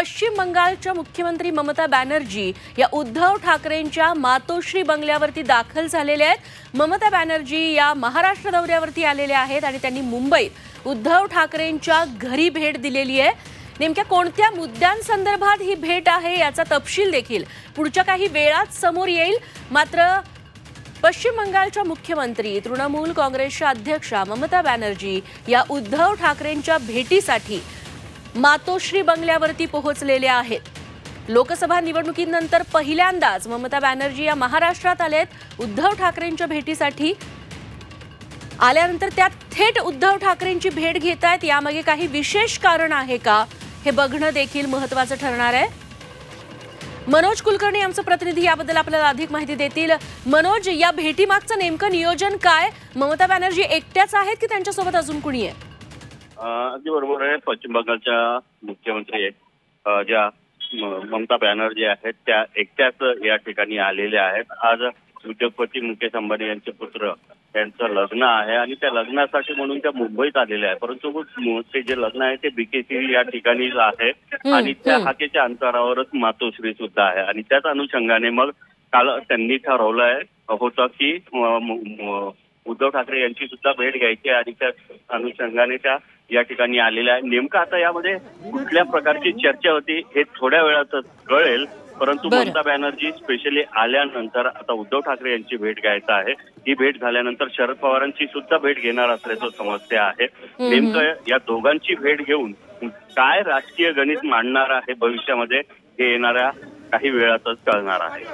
पश्चिम बंगालच्या मुख्यमंत्री ममता बॅनर्जी या उद्धव ठाकरेंच्या मातोश्री बंगल्यावरती दाखल झालेले आहेत। ममता बॅनर्जी या महाराष्ट्र दौऱ्यावरती आलेले आहेत आणि त्यांनी मुंबईत उद्धव ठाकरेंच्या घरी भेट दिलेली आहे। नेमक्या कोणत्या मुद्द्यांसंदर्भात ही भेट आहे याचा तपशील देखील पुढच्या काही वेळात समोर येईल। मात्र पश्चिम बंगालच्या मुख्यमंत्री तृणमूल काँग्रेसच्या अध्यक्षा ममता बॅनर्जी या उद्धव ठाकरेंच्या भेटीसाठी मातोश्री बंगल्यावरती पोहोचलेले आहेत। लोकसभा निवडणुकीनंतर पहिल्यांदाच ममता बॅनर्जी या महाराष्ट्रात आलेत। उद्धव ठाकरेंच्या भेटीसाठी आल्यानंतर त्या थेट उद्धव ठाकरेंची भेट घेत आहेत। यामागे काही विशेष कारण आहे का हे बघणं देखील महत्त्वाचं ठरणार आहे। मनोज कुलकर्णी आमचे प्रतिनिधी याबद्दल आपल्याला अधिक माहिती देतील। मनोज, या भेटीमागचं नेमकं नियोजन काय? ममता बॅनर्जी एकट्याच आहेत की त्यांच्यासोबत अजून कुणी आहे? अगदी बरोबर आहे। पश्चिम बंगालच्या मुख्यमंत्री ज्या ममता बॅनर्जी आहेत त्या एकट्याच या ठिकाणी आलेल्या आहेत। आज उद्योगपती मुकेश अंबानी यांचे पुत्र यांचं लग्न आहे आणि त्या लग्नासाठी म्हणून त्या मुंबईत आलेल्या आहे। परंतु ते जे लग्न आहे ते बीकेसी या ठिकाणी आहे आणि त्या हाकेच्या अंतरावरच मातोश्री सुद्धा आहे आणि त्याच अनुषंगाने मग काल त्यांनी ठरवलंय होतं की उद्धव ठाकरे यांची सुद्धा भेट घ्यायची आणि त्या अनुषंगाने त्या या ठिकाणी आलेल्या आहे। नेमकं आता यामध्ये कुठल्या प्रकारची चर्चा होती हे थोड्या वेळातच कळेल। परंतु ममता बॅनर्जी स्पेशली आल्यानंतर आता उद्धव ठाकरे यांची भेट घ्यायचं आहे। ही भेट झाल्यानंतर शरद पवारांची सुद्धा भेट घेणार असल्याचं समजते आहे। नेमकं या दोघांची भेट घेऊन काय राजकीय गणित मांडणार आहे भविष्यामध्ये हे येणाऱ्या काही वेळातच कळणार आहे।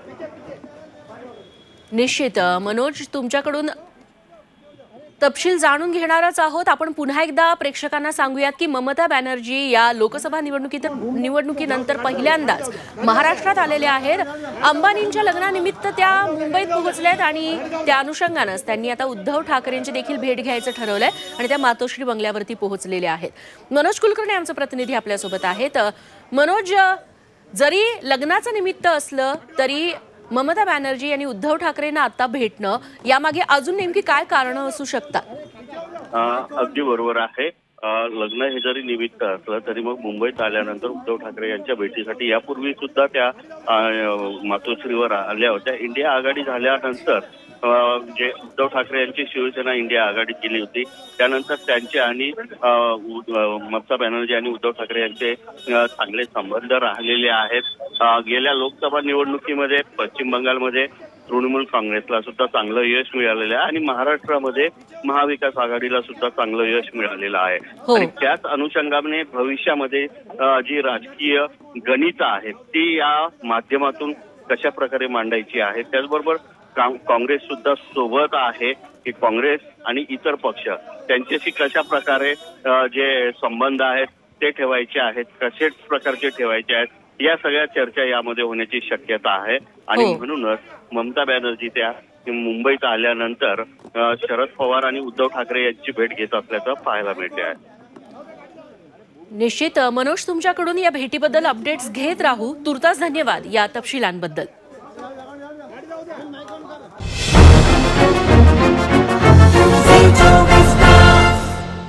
निश्चित मनोज, तुमच्याकडून तपशील जाणून घेणारच आहोत। आपण पुन्हा एकदा प्रेक्षकांना सांगूयात की ममता बॅनर्जी या लोकसभा निवडणुकीनंतर पहिल्यांदाच महाराष्ट्रात आलेल्या आहेत। अंबानींच्या लग्नानिमित्त त्या मुंबईत पोहोचल्यात आणि त्या अनुषंगानेच त्यांनी आता उद्धव ठाकरेंची देखील भेट घ्यायचं ठरवलंय आणि त्या मातोश्री बंगल्यावरती पोहोचलेले आहेत। मनोज कुलकर्णी आमचे प्रतिनिधी आपल्यासोबत आहेत। मनोज, जरी लग्नाचं निमित्त असलं तरी ममता बॅनर्जी आणि उद्धव ठाकरेंना आता भेटणं यामागे अजून नेमकी काय कारणं असू शकतात? अगदी बरोबर आहे। लग्न हे जरी निमित्त असलं तरी मग मुंबईत आल्यानंतर उद्धव ठाकरे यांच्या भेटीसाठी यापूर्वी सुद्धा त्या मातोश्रीवर आल्या होत्या। इंडिया आघाडी झाल्यानंतर जे उद्धव ठाकरे यांची शिवसेना इंडिया आघाडी केली होती त्यानंतर त्यांचे आणि ममता बॅनर्जी आणि उद्धव ठाकरे यांचे चांगले संबंध राहिलेले आहेत। गेल्या लोकसभा निवडणुकीमध्ये पश्चिम बंगालमध्ये तृणमूल काँग्रेसला सुद्धा चांगलं यश मिळालेलं आहे आणि महाराष्ट्रामध्ये महाविकास आघाडीला सुद्धा चांगलं यश मिळालेलं आहे। आणि त्याच अनुषंगाने भविष्यामध्ये जी राजकीय गणित आहेत ती या माध्यमातून कशा प्रकारे मांडायची आहे। त्याचबरोबर काँग्रेस सुद्धा सोबत आहे की काँग्रेस आणि इतर पक्ष त्यांच्याशी कशा प्रकारे जे संबंध आहेत ते ठेवायचे आहेत, कशा प्रकारचे ठेवायचे आहेत, या सगळ्या चर्चा यामध्ये होण्याची शक्यता आहे। आणि म्हणूनच ममता बॅनर्जी त्या मुंबईत आल्यानंतर शरद पवार आणि उद्धव ठाकरे यांची भेट घेत असल्याचं पाहायला मिळते आहे। निश्चित मनोज, तुमच्याकडून या भेटीबद्दल अपडेट्स घेत राहू। तुर्तास धन्यवाद या तपशिलांबद्दल।